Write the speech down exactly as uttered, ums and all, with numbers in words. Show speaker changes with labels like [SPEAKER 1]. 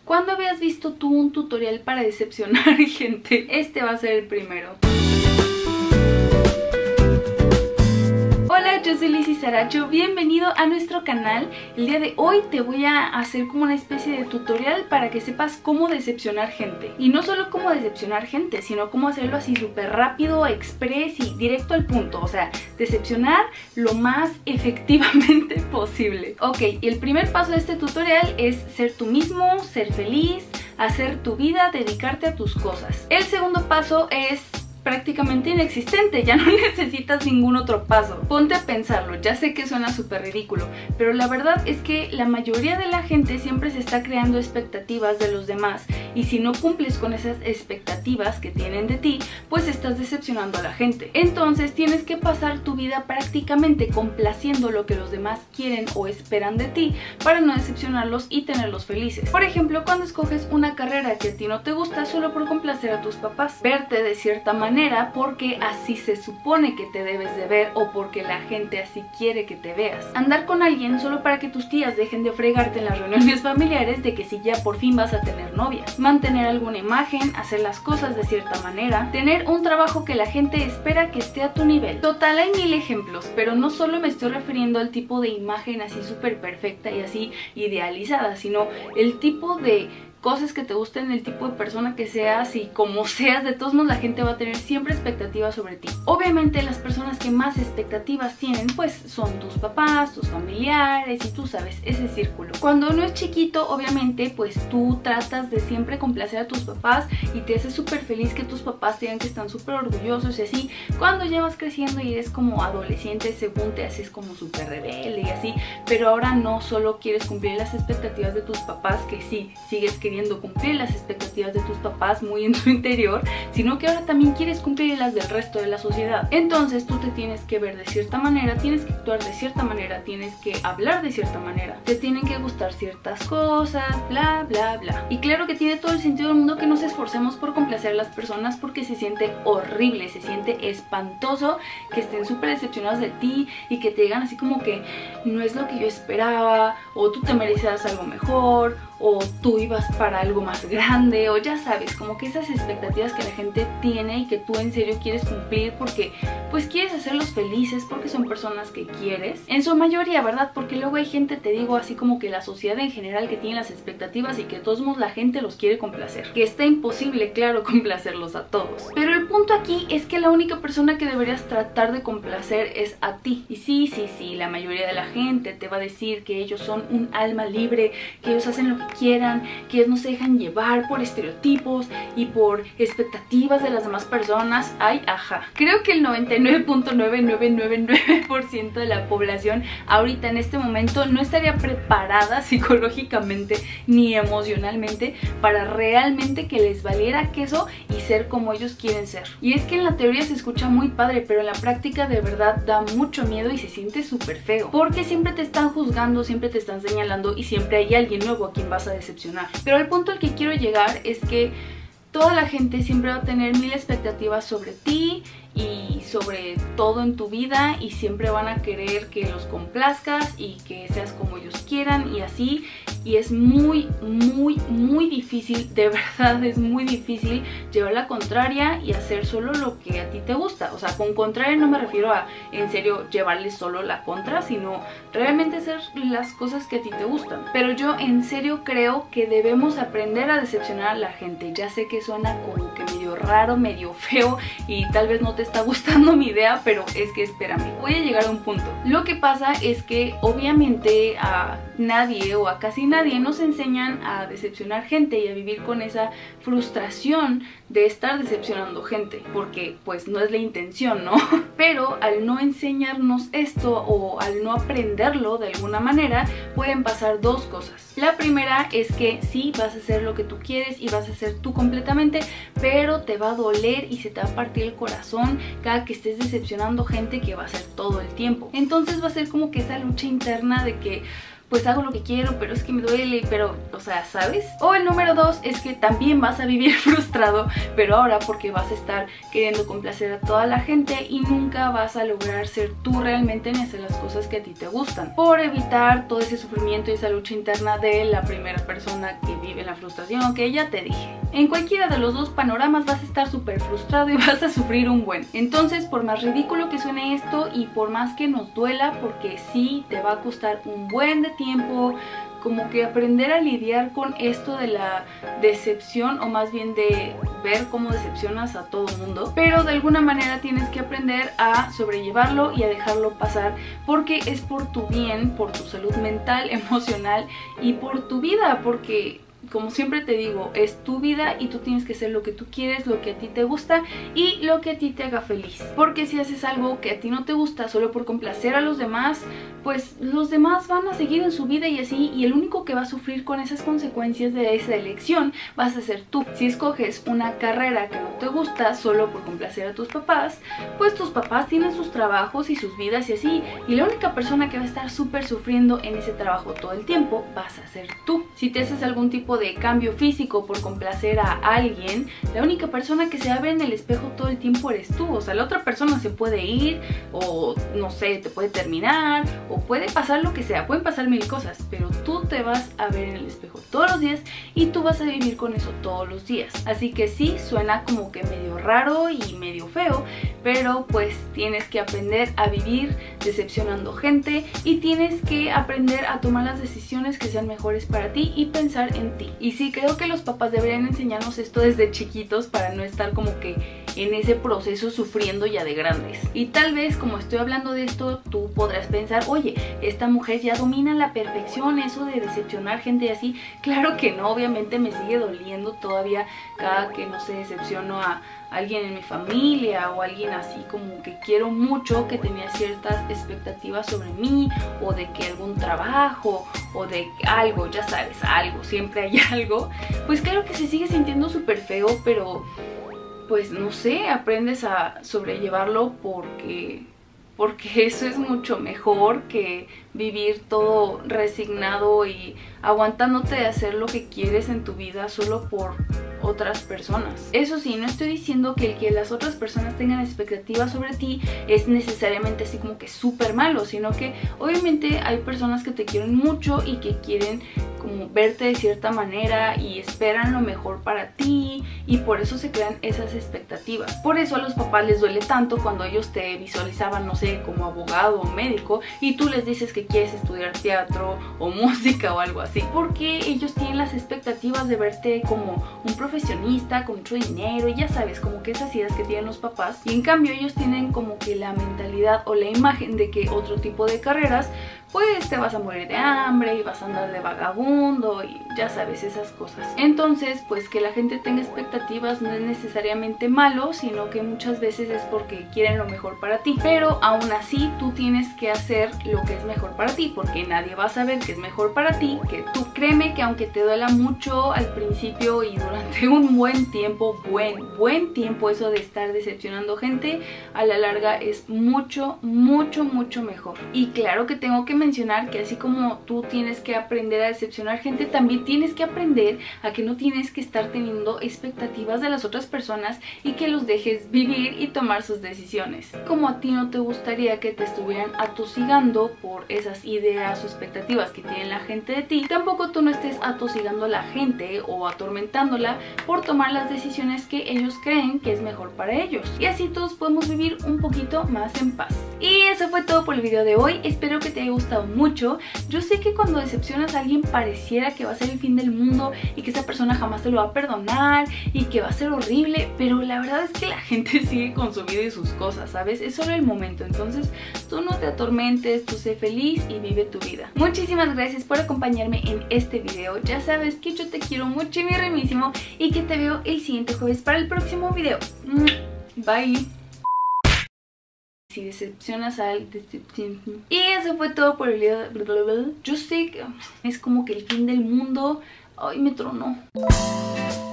[SPEAKER 1] ¿Cuándo habías visto tú un tutorial para decepcionar gente? Este va a ser el primero. Hola, yo soy Lizzy Saracho, bienvenido a nuestro canal. El día de hoy te voy a hacer como una especie de tutorial para que sepas cómo decepcionar gente. Y no solo cómo decepcionar gente, sino cómo hacerlo así súper rápido, express y directo al punto. O sea, decepcionar lo más efectivamente posible. Ok, y el primer paso de este tutorial es ser tú mismo, ser feliz, hacer tu vida, dedicarte a tus cosas. El segundo paso es prácticamente inexistente, ya no necesitas ningún otro paso. Ponte a pensarlo, ya sé que suena súper ridículo, pero la verdad es que la mayoría de la gente siempre se está creando expectativas de los demás, y si no cumples con esas expectativas que tienen de ti, pues estás decepcionando a la gente. Entonces tienes que pasar tu vida prácticamente complaciendo lo que los demás quieren o esperan de ti para no decepcionarlos y tenerlos felices. Por ejemplo, cuando escoges una carrera que a ti no te gusta solo por complacer a tus papás, verte de cierta manera porque así se supone que te debes de ver o porque la gente así quiere que te veas. Andar con alguien solo para que tus tías dejen de fregarte en las reuniones familiares de que si ya por fin vas a tener novia. Mantener alguna imagen, hacer las cosas de cierta manera, tener un trabajo que la gente espera que esté a tu nivel. Total, hay mil ejemplos, pero no solo me estoy refiriendo al tipo de imagen así súper perfecta y así idealizada, sino el tipo de cosas que te gusten, el tipo de persona que seas y como seas, de todos modos la gente va a tener siempre expectativas sobre ti. Obviamente las personas que más expectativas tienen pues son tus papás, tus familiares y tú sabes, ese círculo. Cuando uno es chiquito, obviamente pues tú tratas de siempre complacer a tus papás y te hace súper feliz que tus papás tengan que estar súper orgullosos y así. Cuando ya vas creciendo y eres como adolescente, según te haces como súper rebelde y así, pero ahora no solo quieres cumplir las expectativas de tus papás, que sí, sigues queriendo cumplir las expectativas de tus papás muy en tu interior, sino que ahora también quieres cumplir las del resto de la sociedad. Entonces tú te tienes que ver de cierta manera, tienes que actuar de cierta manera, tienes que hablar de cierta manera, te tienen que gustar ciertas cosas, bla bla bla. Y claro que tiene todo el sentido del mundo que nos esforcemos por complacer a las personas, porque se siente horrible, se siente espantoso que estén súper decepcionados de ti y que te digan así como que no es lo que yo esperaba, o tú te merecías algo mejor, o tú ibas para algo más grande, o ya sabes, como que esas expectativas que la gente tiene y que tú en serio quieres cumplir porque pues quieres hacerlos felices, porque son personas que quieres, en su mayoría, ¿verdad? Porque luego hay gente, te digo, así como que la sociedad en general que tiene las expectativas y que de todos modos la gente los quiere complacer, que está imposible, claro, complacerlos a todos. Pero el punto aquí es que la única persona que deberías tratar de complacer es a ti. Y sí, sí, sí, la mayoría de la gente te va a decir que ellos son un alma libre, que ellos hacen lo que quieran, que ellos no se dejan llevar por estereotipos y por expectativas de las demás personas. Ay, ajá. Creo que el noventa y nueve punto nueve nueve nueve nueve por ciento de la población ahorita en este momento no estaría preparada psicológicamente ni emocionalmente para realmente que les valiera queso y ser como ellos quieren ser. Y es que en la teoría se escucha muy padre, pero en la práctica de verdad da mucho miedo y se siente súper feo, porque siempre te están juzgando, siempre te están señalando y siempre hay alguien nuevo a quien vas a decepcionar. Pero el punto al que quiero llegar es que toda la gente siempre va a tener mil expectativas sobre ti y sobre todo en tu vida, y siempre van a querer que los complazcas y que seas como ellos quieran y así. Y es muy, muy, muy difícil, de verdad es muy difícil llevar la contraria y hacer solo lo que a ti te gusta. O sea, con contraria no me refiero a en serio llevarle solo la contra, sino realmente hacer las cosas que a ti te gustan. Pero yo en serio creo que debemos aprender a decepcionar a la gente. Ya sé que suena como que medio raro, medio feo y tal vez no te está gustando mi idea, pero es que espérame, voy a llegar a un punto. Lo que pasa es que obviamente a nadie o a casi nadie nos enseñan a decepcionar gente y a vivir con esa frustración de estar decepcionando gente, porque pues no es la intención, ¿no? Pero al no enseñarnos esto o al no aprenderlo de alguna manera, pueden pasar dos cosas. La primera es que sí, vas a hacer lo que tú quieres y vas a hacer tú completamente, pero te va a doler y se te va a partir el corazón cada que estés decepcionando gente, que va a ser todo el tiempo. Entonces va a ser como que esa lucha interna de que pues hago lo que quiero, pero es que me duele, pero, o sea, ¿sabes? O el número dos es que también vas a vivir frustrado, pero ahora porque vas a estar queriendo complacer a toda la gente y nunca vas a lograr ser tú realmente ni hacer las cosas que a ti te gustan, por evitar todo ese sufrimiento y esa lucha interna de la primera persona que vive la frustración, que ya te dije. En cualquiera de los dos panoramas vas a estar súper frustrado y vas a sufrir un buen. Entonces, por más ridículo que suene esto y por más que nos duela, porque sí te va a costar un buen de tiempo, como que aprender a lidiar con esto de la decepción, o más bien de ver cómo decepcionas a todo el mundo, pero de alguna manera tienes que aprender a sobrellevarlo y a dejarlo pasar, porque es por tu bien, por tu salud mental, emocional y por tu vida, porque como siempre te digo, es tu vida y tú tienes que hacer lo que tú quieres, lo que a ti te gusta y lo que a ti te haga feliz. Porque si haces algo que a ti no te gusta solo por complacer a los demás, pues los demás van a seguir en su vida y así, y el único que va a sufrir con esas consecuencias de esa elección vas a ser tú. Si escoges una carrera que no te gusta solo por complacer a tus papás, pues tus papás tienen sus trabajos y sus vidas y así, y la única persona que va a estar súper sufriendo en ese trabajo todo el tiempo vas a ser tú. Si te haces algún tipo de cambio físico por complacer a alguien, la única persona que se va a ver en el espejo todo el tiempo eres tú. O sea, la otra persona se puede ir, o no sé, te puede terminar, o puede pasar lo que sea, pueden pasar mil cosas, pero tú te vas a ver en el espejo todos los días y tú vas a vivir con eso todos los días. Así que sí, suena como que medio raro y medio feo, pero pues tienes que aprender a vivir decepcionando gente y tienes que aprender a tomar las decisiones que sean mejores para ti y pensar en ti. Y sí, creo que los papás deberían enseñarnos esto desde chiquitos para no estar como que en ese proceso sufriendo ya de grandes. Y tal vez como estoy hablando de esto, tú podrás pensar, oye, esta mujer ya domina a la perfección eso de decepcionar gente y así. Claro que no, obviamente me sigue doliendo todavía cada que, no sé, decepciono a alguien en mi familia o alguien así como que quiero mucho, que tenía ciertas expectativas sobre mí, o de que algún trabajo o de algo, ya sabes, algo, siempre hay algo. Pues claro que se sigue sintiendo súper feo, pero pues no sé, aprendes a sobrellevarlo porque porque eso es mucho mejor que vivir todo resignado y aguantándote de hacer lo que quieres en tu vida solo por otras personas. Eso sí, no estoy diciendo que el que las otras personas tengan expectativas sobre ti es necesariamente así como que súper malo, sino que obviamente hay personas que te quieren mucho y que quieren como verte de cierta manera y esperan lo mejor para ti, y por eso se crean esas expectativas. Por eso a los papás les duele tanto cuando ellos te visualizaban, no sé, como abogado o médico, y tú les dices que quieres estudiar teatro o música o algo así, porque ellos tienen las expectativas de verte como un profesionista con mucho dinero, y ya sabes, como que esas ideas que tienen los papás, y en cambio ellos tienen como que la mentalidad o la imagen de que otro tipo de carreras pues te vas a morir de hambre y vas a andar de vagabundo y ya sabes, esas cosas. Entonces, pues que la gente tenga expectativas no es necesariamente malo, sino que muchas veces es porque quieren lo mejor para ti. Pero aún así tú tienes que hacer lo que es mejor para ti, porque nadie va a saber que es mejor para ti que tú. Créeme que aunque te duela mucho al principio y durante un buen tiempo, buen, buen tiempo eso de estar decepcionando gente, a la larga es mucho, mucho, mucho mejor. Y claro que tengo que mencionar que así como tú tienes que aprender a decepcionar gente, también tienes que aprender a que no tienes que estar teniendo expectativas de las otras personas y que los dejes vivir y tomar sus decisiones. Como a ti no te gustaría que te estuvieran atosigando por esas ideas o expectativas que tiene la gente de ti, tampoco tú no estés atosigando a la gente o atormentándola por tomar las decisiones que ellos creen que es mejor para ellos. Y así todos podemos vivir un poquito más en paz. Y eso fue todo por el video de hoy. Espero que te haya gustado mucho. Yo sé que cuando decepcionas a alguien pareciera que va a ser el fin del mundo y que esa persona jamás te lo va a perdonar y que va a ser horrible, pero la verdad es que la gente sigue con su vida y sus cosas, ¿sabes? Es solo el momento, entonces tú no te atormentes, tú sé feliz y vive tu vida. Muchísimas gracias por acompañarme en este video. Ya sabes que yo te quiero mucho y mi remísimo, y que te veo el siguiente jueves para el próximo video. Bye. Si decepcionas a alguien. Y eso fue todo por el video. Yo sé que es como que el fin del mundo. Ay, me tronó.